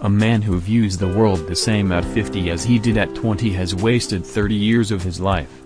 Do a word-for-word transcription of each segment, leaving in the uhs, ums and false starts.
A man who views the world the same at fifty as he did at twenty has wasted thirty years of his life.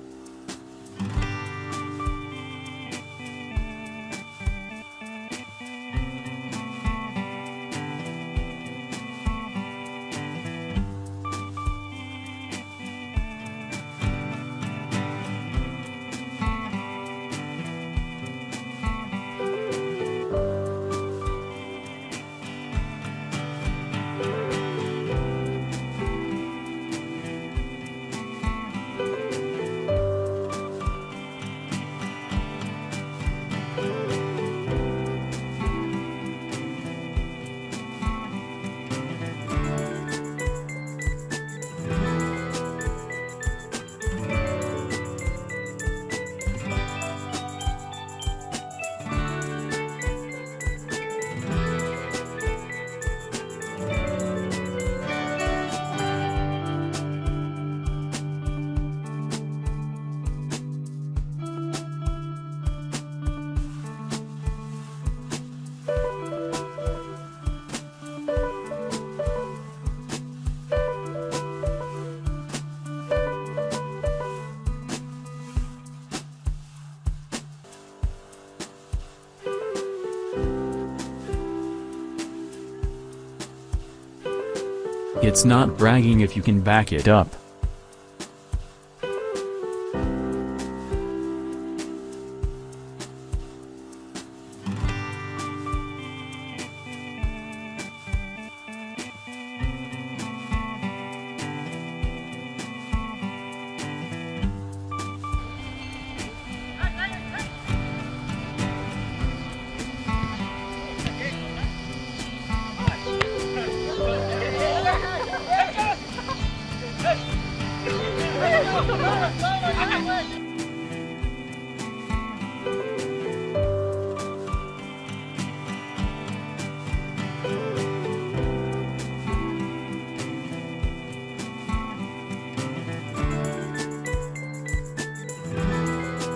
It's not bragging if you can back it up.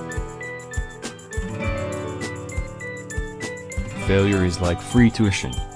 Failure is like free tuition.